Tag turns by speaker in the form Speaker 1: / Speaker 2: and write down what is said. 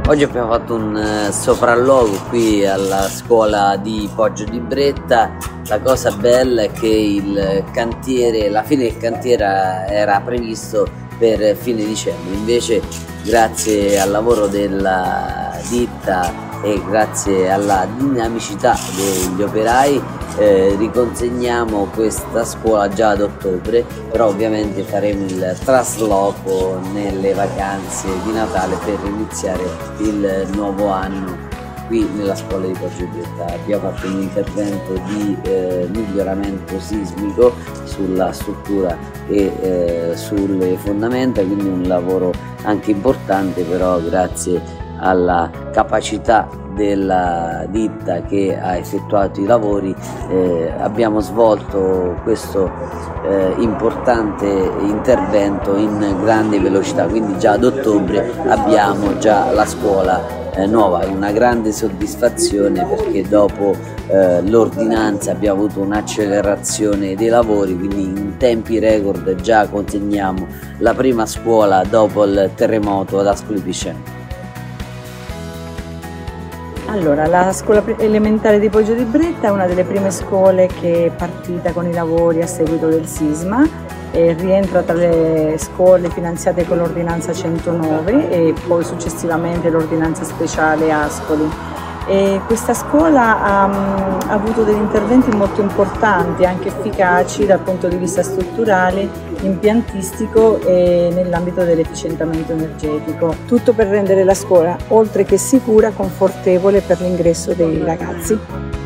Speaker 1: Oggi abbiamo fatto un sopralluogo qui alla scuola di Poggio di Bretta. La cosa bella è che la fine del cantiere era previsto per fine dicembre, invece grazie al lavoro della ditta e grazie alla dinamicità degli operai riconsegniamo questa scuola già ad ottobre, però ovviamente faremo il trasloco nelle vacanze di Natale per iniziare il nuovo anno qui nella scuola di Poggio di Bretta. Abbiamo fatto un intervento di miglioramento sismico sulla struttura e sulle fondamenta, quindi un lavoro anche importante, però grazie alla capacità della ditta che ha effettuato i lavori abbiamo svolto questo importante intervento in grande velocità, quindi già ad ottobre abbiamo già la scuola nuova. È una grande soddisfazione perché dopo l'ordinanza abbiamo avuto un'accelerazione dei lavori, quindi in tempi record già consegniamo la prima scuola dopo il terremoto ad Ascoli Piceno.
Speaker 2: Allora, la scuola elementare di Poggio di Bretta è una delle prime scuole che è partita con i lavori a seguito del sisma e rientra tra le scuole finanziate con l'ordinanza 109 e poi successivamente l'ordinanza speciale Ascoli. E questa scuola ha avuto degli interventi molto importanti, anche efficaci dal punto di vista strutturale, impiantistico e nell'ambito dell'efficientamento energetico. Tutto per rendere la scuola, oltre che sicura, confortevole per l'ingresso dei ragazzi.